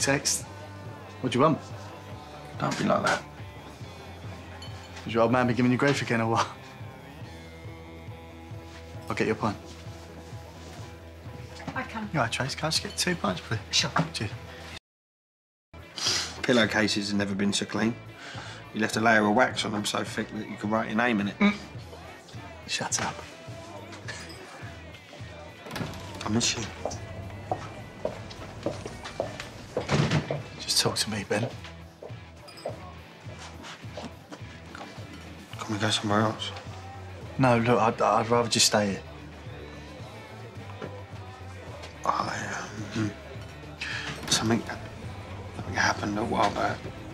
text. What do you want? Don't be like that. Has your old man been giving you grief again or what? I'll get you a pint. I can. You all right, Trace? Can I just get 2 pints, please? Sure. Cheers. Pillowcases have never been so clean. You left a layer of wax on them so thick that you could write your name in it. Shut up. I miss you. Just talk to me, Ben. Can we go somewhere else? No, look, I'd rather just stay here. Something happened a while back.